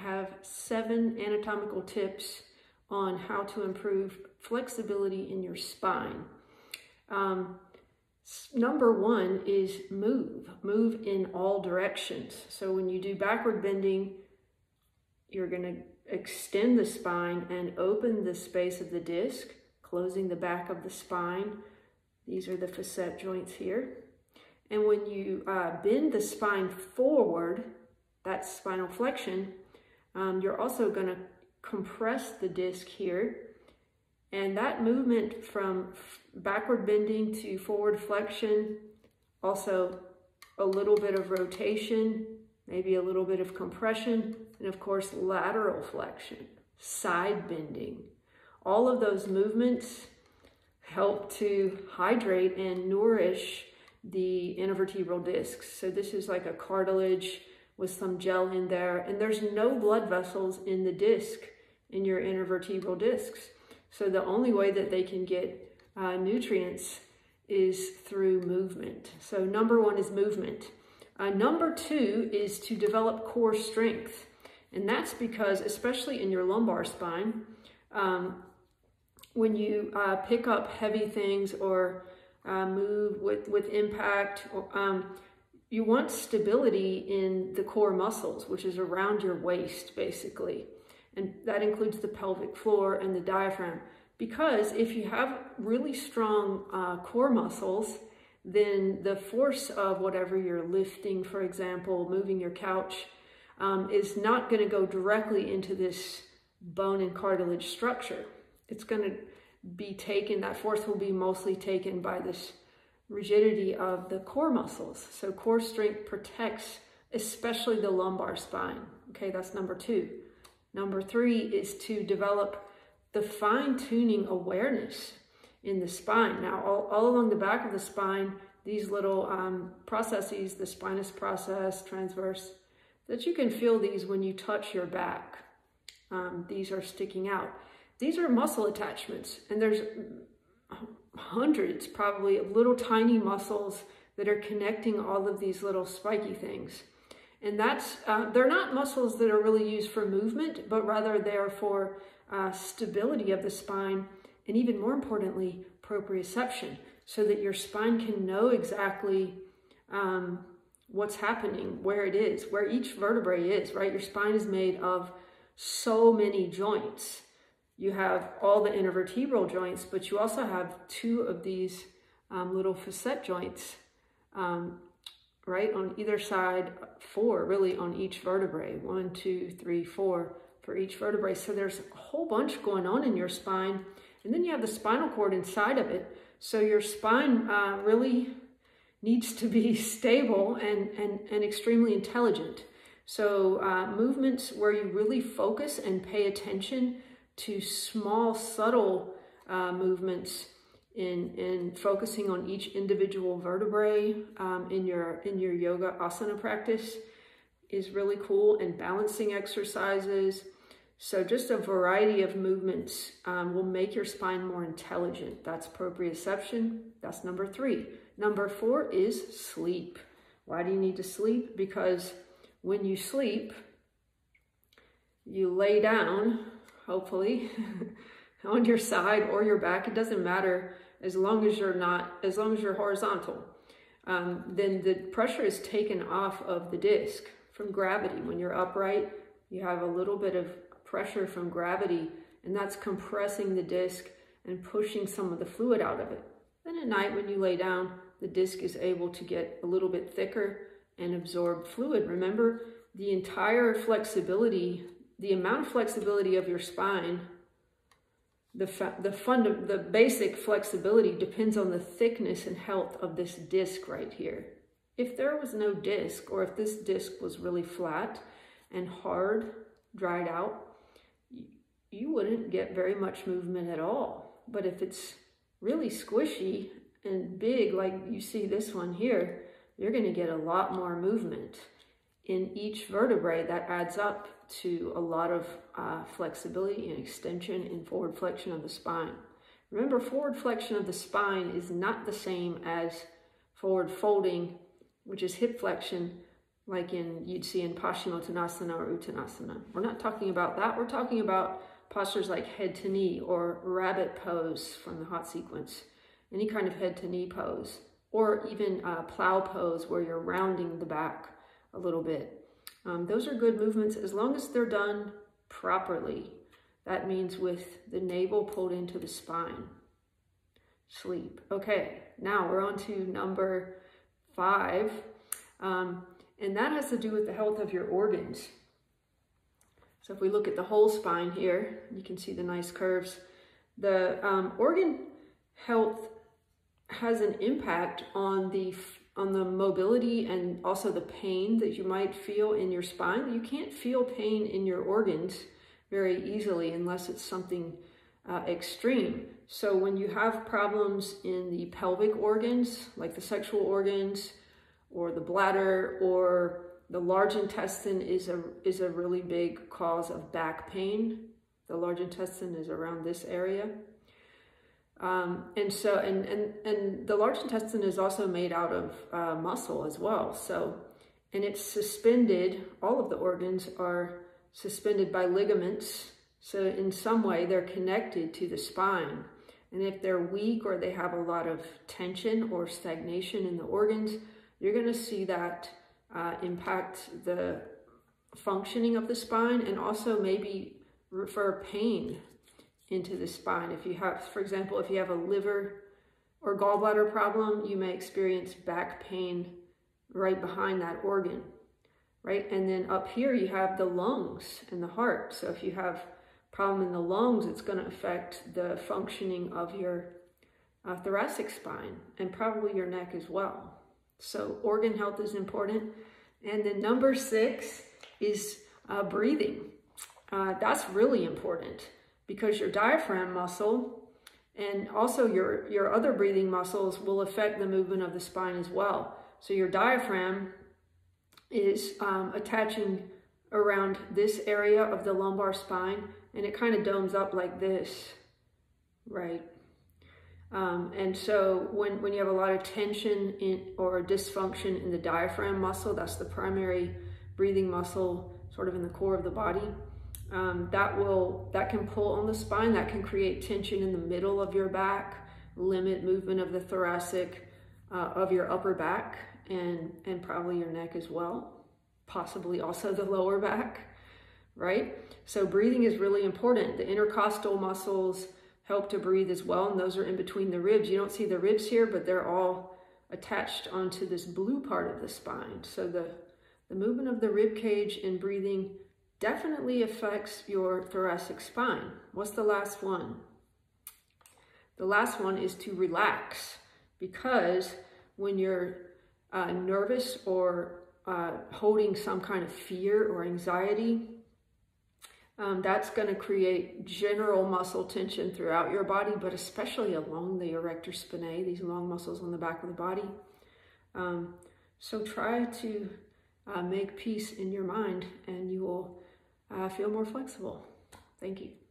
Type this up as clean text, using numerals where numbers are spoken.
have 7 anatomical tips on how to improve flexibility in your spine. Number 1 is move in all directions. So when you do backward bending, you're going to extend the spine and open the space of the disc, closing the back of the spine. These are the facet joints here. And when you bend the spine forward, that's spinal flexion, you're also going to compress the disc here. And that movement from backward bending to forward flexion, also a little bit of rotation, maybe a little bit of compression, and of course lateral flexion, side bending. All of those movements help to hydrate and nourish the intervertebral discs. So this is like a cartilage with some gel in there, and there's no blood vessels in the disc, in your intervertebral discs. So the only way that they can get nutrients is through movement. So number 1 is movement. Number 2 is to develop core strength. And that's because, especially in your lumbar spine, when you pick up heavy things or move with impact, you want stability in the core muscles, which is around your waist, basically. And that includes the pelvic floor and the diaphragm. Because if you have really strong core muscles, then the force of whatever you're lifting, for example, moving your couch, is not going to go directly into this bone and cartilage structure. It's going to be taken, that force will be mostly taken by this rigidity of the core muscles. So core strength protects especially the lumbar spine. Okay, that's number 2. Number 3 is to develop the fine-tuning awareness in the spine. Now, all along the back of the spine, these little processes, the spinous process, transverse, that you can feel these when you touch your back. These are sticking out. These are muscle attachments, and there's hundreds probably of little tiny muscles that are connecting all of these little spiky things. And that's, they're not muscles that are really used for movement, but rather they're for stability of the spine, and even more importantly, proprioception, so that your spine can know exactly what's happening, where it is, where each vertebrae is, right? Your spine is made of so many joints. You have all the intervertebral joints, but you also have 2 of these little facet joints, right, on either side, 4 really on each vertebrae, 1, 2, 3, 4 for each vertebrae. So there's a whole bunch going on in your spine. And then you have the spinal cord inside of it. So your spine really needs to be stable and extremely intelligent. So movements where you really focus and pay attention to small, subtle movements in focusing on each individual vertebrae in your yoga asana practice is really cool, and balancing exercises. So just a variety of movements will make your spine more intelligent. That's proprioception. That's number 3. Number 4 is sleep. Why do you need to sleep? Because when you sleep, you lay down, hopefully, on your side or your back. It doesn't matter as long as you're horizontal. Then the pressure is taken off of the disc from gravity. When you're upright, you have a little bit of pressure from gravity, and that's compressing the disc and pushing some of the fluid out of it. Then at night when you lay down, the disc is able to get a little bit thicker and absorb fluid. Remember, the entire flexibility, the amount of flexibility of your spine, the basic flexibility depends on the thickness and health of this disc right here. If there was no disc, or if this disc was really flat and hard, dried out, you wouldn't get very much movement at all. But if it's really squishy and big, like you see this one here, you're going to get a lot more movement in each vertebrae. That adds up to a lot of flexibility and extension and forward flexion of the spine. Remember, forward flexion of the spine is not the same as forward folding, which is hip flexion. like you'd see in Paschimottanasana or Uttanasana. We're not talking about that. We're talking about postures like head to knee or rabbit pose from the hot sequence, any kind of head to knee pose, or even plow pose where you're rounding the back a little bit. Those are good movements as long as they're done properly. That means with the navel pulled into the spine. Sleep. Okay, now we're on to number 5. And that has to do with the health of your organs. So if we look at the whole spine here, you can see the nice curves. The organ health has an impact on the mobility and also the pain that you might feel in your spine. You can't feel pain in your organs very easily unless it's something extreme. So when you have problems in the pelvic organs, like the sexual organs, or the bladder, or the large intestine is a really big cause of back pain. The large intestine is around this area. And the large intestine is also made out of muscle as well. So, and it's suspended, all of the organs are suspended by ligaments. So in some way they're connected to the spine. And if they're weak or they have a lot of tension or stagnation in the organs, you're going to see that impact the functioning of the spine and also maybe refer pain into the spine. If you have, for example, if you have a liver or gallbladder problem, you may experience back pain right behind that organ, right? And then up here you have the lungs and the heart. So if you have a problem in the lungs, it's going to affect the functioning of your thoracic spine and probably your neck as well. So organ health is important. And then number 6 is breathing. That's really important because your diaphragm muscle and also your other breathing muscles will affect the movement of the spine as well. So your diaphragm is attaching around this area of the lumbar spine, and it kind of domes up like this, right? And so when you have a lot of tension or dysfunction in the diaphragm muscle, that's the primary breathing muscle sort of in the core of the body, that can pull on the spine, that can create tension in the middle of your back, limit movement of the thoracic, of your upper back, and probably your neck as well, possibly also the lower back, right? So breathing is really important. The intercostal muscles help to breathe as well, and those are in between the ribs. You don't see the ribs here, but they're all attached onto this blue part of the spine. So the movement of the rib cage and breathing definitely affects your thoracic spine. What's the last one? The last one is to relax, because when you're nervous or holding some kind of fear or anxiety, that's going to create general muscle tension throughout your body, but especially along the erector spinae, these long muscles on the back of the body. So try to make peace in your mind and you will feel more flexible. Thank you.